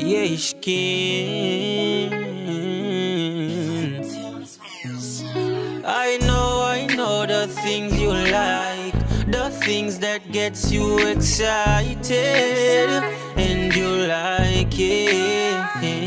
Yeshkin. I know the things you like, the things that gets you excited, and you like it.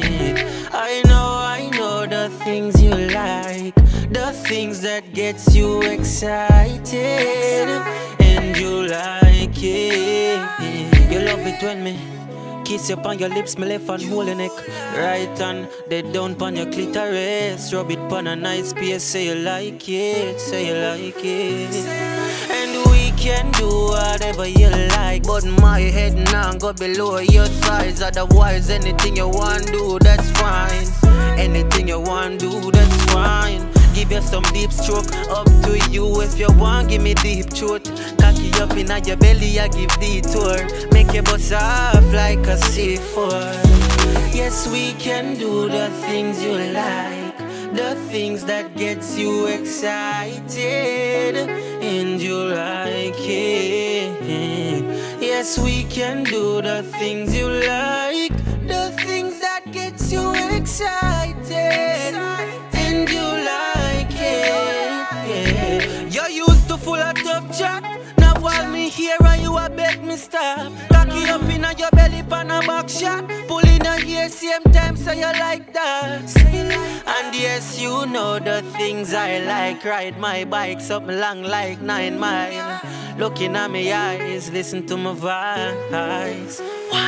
I know the things you like, the things that gets you excited, and you like it. You love it when me kiss you on your lips, me left and hold your neck. Right hand, they down pon your clitoris. Rub it pon a nice space, say you like it, say you like it. And we can do whatever you like, but my head now go below your thighs. Otherwise, anything you want do, that's fine. Anything you want do, that's fine. Give you some deep stroke, up to you if you want, give me deep throat. Cocky up in your belly, I give detour. Make you bust off like a C4. Yes, we can do the things you like, the things that gets you excited, and you like it. Yes, we can do the things you like, the things that gets you excited, and you like it. You used to full of tough chat. Now while me here and you a beg me stop. Cocky up in your belly pan a back shot. Pull in a ear same time, so you like that. And yes, you know the things I like. Ride my bike something long like 9 miles. Looking at me eyes, listen to my voice.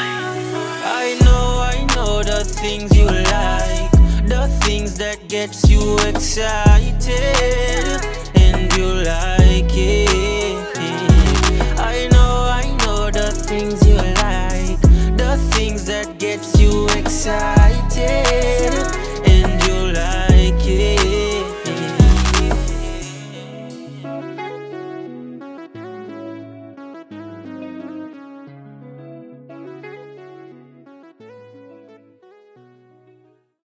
I know the things you like, the things that gets you excited, and you like it. I know the things you like, the things that gets you excited,